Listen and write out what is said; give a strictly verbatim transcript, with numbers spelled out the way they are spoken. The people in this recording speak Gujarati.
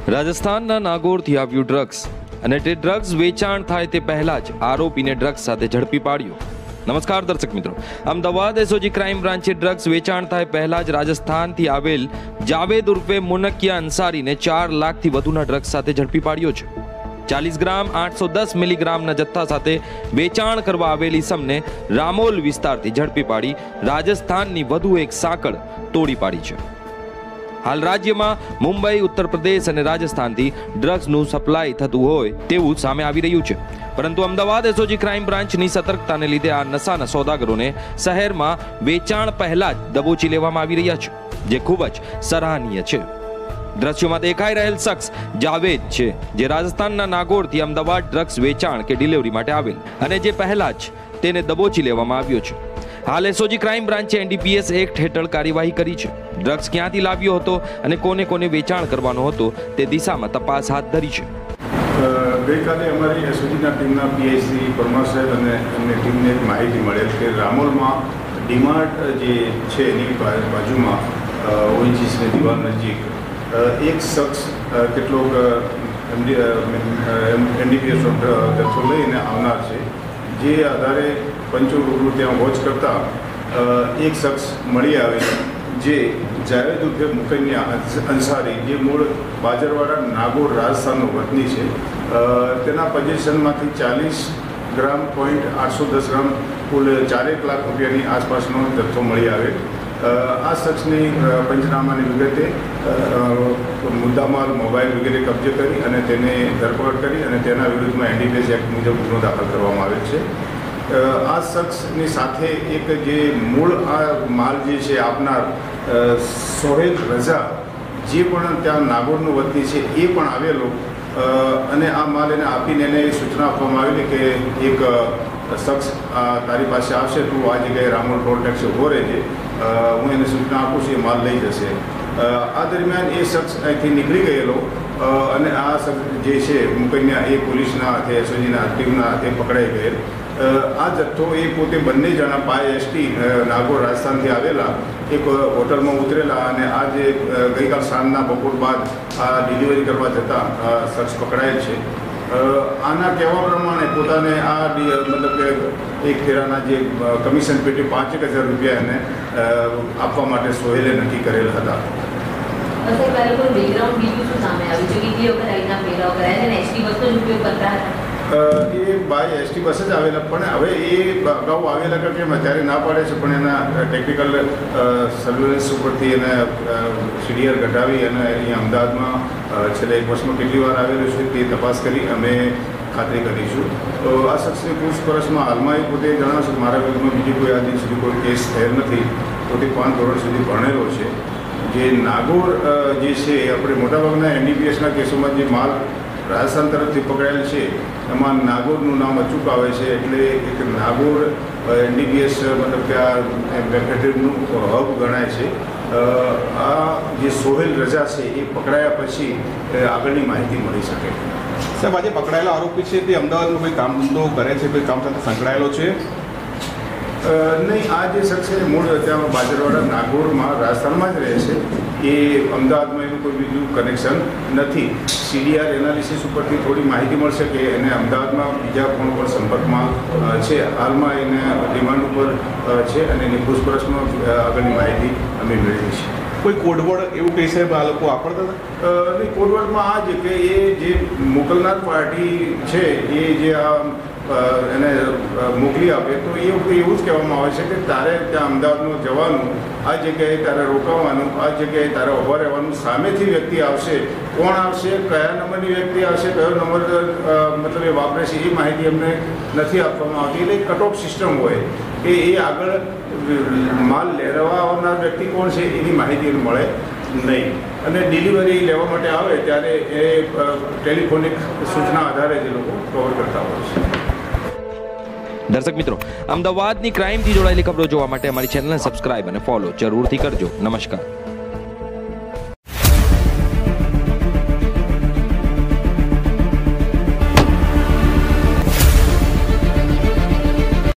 રાજસ્થાનના નાગોરથી આવ્યું ડ્રગ્સ અને તે ડ્રગ્સ વેચાણ થાય તે પહેલા જ આરોપીને ડ્રગ્સ સાથે ઝડપી પાડ્યો। નમસ્કાર દર્શક મિત્રો, અમદાવાદ એસઓજી ક્રાઇમ બ્રાન્ચે ડ્રગ્સ વેચાણ થાય પહેલા જ રાજસ્થાનથી આવેલ જાવેદ ઉર્ફે મુનક્યા અંસારીને ચાર લાખથી વધુના ડ્રગ્સ સાથે ઝડપી પાડ્યો છે। ચાલીસ ગ્રામ આઠસો દસ મિલીગ્રામના જથ્થા સાથે વેચાણ કરવા આવેલ ઈસમને રામોલ વિસ્તારથી ઝડપી પાડી રાજસ્થાનની વધુ એક સાંકળ તોડી પાડી છે। હાલ રાજ્યમાં મુંબઈ, ઉત્તર પ્રદેશ અને રાજસ્થાનથી ડ્રગ્સનું સપ્લાય થતું હોય તેવું સામે આવી રહ્યું છે, પરંતુ અમદાવાદ એસઓજી ક્રાઇમ બ્રાન્ચની સતર્કતાને લીધે આ નશાના સોદાગરોને શહેરમાં વેચાણ પહેલા જ દબોચી લેવામાં આવી રહ્યા છે, જે ખૂબ જ સરાહનીય છે। દ્રશ્યોમાં દેખાઈ રહેલ શખ્સ જાવેદ છે, જે રાજસ્થાનના નાગોરથી અમદાવાદ ડ્રગ્સ વેચાણ કે ડિલિવરી માટે આવેલ અને જે પહેલા જ તેને દબોચી લેવામાં આવ્યો છે। હાલ એસઓજી ક્રાઇમ બ્રાન્ચે એનડીપીએસ એક્ટ હેઠળ કાર્યવાહી કરી છે। ડ્રગ્સ ક્યાંથી લાવ્યો હતો અને કોને કોને વેચાણ કરવાનો હતો તે દિશામાં તપાસ હાથ ધરી છે। ગઈકાલે અમારી એસઓજીના ટીમના પીઆઈસી પરમાર સાહેબ અને એમની ટીમને એક માહિતી મળેલ કે રામોલમાં ડીમાર્ટ જે છે એની બાજુમાં ઓએનજીસીની દિવાલ નજીક એક શખ્સ કેટલોક એનડીપીએસનો જથ્થો લઈને આવનાર છે, જે આધારે પંચો રૂબરૂ ત્યાં વોચ કરતા એક શખ્સ મળી આવે જે જાવેદ ઉર્ફે મુકન્યા અંસારી, જે મૂળ બાજરવાડા નાગોર રાજસ્થાનનો વતની છે, તેના પોઝિશનમાંથી ચાલીસ ગ્રામ પોઈન્ટ આઠસો દસ ગ્રામ કુલ ચારેક લાખ રૂપિયાની આસપાસનો જથ્થો મળી આવે। આ શખ્સની પંચનામાની વિગતે મુદ્દામાલ, મોબાઈલ વગેરે કબજે કરી અને તેને ધરપકડ કરી અને તેના વિરુદ્ધમાં એનડીપીએસ એક્ટ મુજબ ગુનો દાખલ કરવામાં આવેલ છે। આ શખ્સની સાથે એક જે મૂળ આ માલ જે છે આપનાર સોહેલ રઝા, જે પણ ત્યાં નાગોરનું વતની છે, એ પણ આવેલો અને આ માલ એને આપીને એને સૂચના આપવામાં આવેલી કે એક શખ્સ તારી પાસે આવશે, તું આ જગ્યાએ રામોલ ટોલ ટેક્સ ઉભો રહેજે, હું એને સૂચના આપું છું, એ માલ લઈ જશે। આ દરમિયાન એ શખ્સ અહીંથી નીકળી ગયેલો અને આ શખ્સ જે છે મુકન્યા એ પોલીસના હાથે, એસઓજીના ટીમના હાથે પકડાઈ ગયેલ। આ જથ્થો એ પોતે બંને જણા પાય એસટી નાગોર રાજસ્થાનથી આવેલા એક હોટલમાં ઉતરેલા અને આ જે ગઈકાલ સાંજના બપોર બાદ આ ડિલિવરી કરવા જતાં શખ્સ પકડાયેલ છે। આના કહેવા પ્રમાણે પોતાને આ મતલબ કે એક ફેરાના જે કમિશન પેટી પાંચેક હજાર રૂપિયા એને આપવા માટે સોહેલે નક્કી કરેલ હતા। એ બાય એસટી બસ જ આવેલા, પણ હવે એ અગાઉ આવેલા કે કેમ અત્યારે ના પાડે છે, પણ એના ટેકનિકલ સર્વેલન્સ ઉપરથી એને સીડીઆર ઘટાવી અને અહીંયા અમદાવાદમાં છેલ્લા એક વર્ષમાં કેટલી વાર આવેલું છે તે તપાસ કરી અમે ખાતરી કરીશું। તો આ શખ્સની પૂછપરછમાં હાલમાં એ પોતે જણાવશે કે મારા વિરુદ્ધમાં બીજી કોઈ આ દિન સુધી કોઈ કેસ થયેલ નથી, પોતે પાંચ ધોરણ સુધી ભણેલો છે। જે નાગોર જે છે આપણે મોટાભાગના એનડીપીએસના કેસોમાં જે માલ રાજસ્થાન તરફથી પકડાયેલ છે એમાં નાગોરનું નામ અચૂક આવે છે, એટલે એક નાગોર એનડીપીએસ મતલબ કે આ મેફેડ્રીનનું હબ ગણાય છે। આ જે સોહેલ રઝા છે એ પકડાયા પછી આગળની માહિતી મળી શકે। સાહેબ, આજે પકડાયેલા આરોપી છે તે અમદાવાદમાં કોઈ કામ ધંધો કરે છે, કોઈ કામ સાથે સંકળાયેલો છે? નહીં, આ જે શખ્સ છે મૂળ ત્યાં બાજરવાડા નાગોરમાં રાજસ્થાનમાં જ રહે છે, એ અમદાવાદમાં એનું કોઈ બીજું કનેક્શન નથી। સીડીઆર એનાલિસિસ ઉપરથી થોડી માહિતી મળશે કે એને અમદાવાદમાં બીજા કોણ પણ સંપર્કમાં છે, હાલમાં એને ડિમાન્ડ ઉપર છે અને એની પૂછપરછમાં આગળની માહિતી અમે મેળવી છે। કોઈ કોડવર્ડ એવું કહી સાહેબ આ લોકો વાપરતા હતા? નહીં, કોડવર્ડમાં આ છે કે એ જે મોકલનાર પાર્ટી છે એ જે આ એને મોકલી આપે તો એ વખતે એવું જ કહેવામાં આવે છે કે તારે ત્યાં અમદાવાદનું જવાનું, આ જગ્યાએ તારે રોકાવાનું, આ જગ્યાએ તારે ઊભા રહેવાનું, સામેથી વ્યક્તિ આવશે, કોણ આવશે, કયા નંબરની વ્યક્તિ આવશે, કયો નંબર મતલબ એ વાપરે છે એ માહિતી અમને નથી આપવામાં આવતી। એટલે કટ ઓફ સિસ્ટમ હોય કે એ આગળ માલ લેવા આવનાર વ્યક્તિ કોણ છે એની માહિતી મળે નહીં, અને ડિલિવરી લેવા માટે આવે ત્યારે એ ટેલિફોનિક સૂચના આધારે જે લોકો કવર કરતા હોય છે। દર્શક મિત્રો, અમદાવાદની ક્રાઇમથી જોડાયેલી ખબરો જોવા માટે અમારી ચેનલને સબસ્ક્રાઇબ અને ફોલો જરૂરથી કરજો। નમસ્કાર।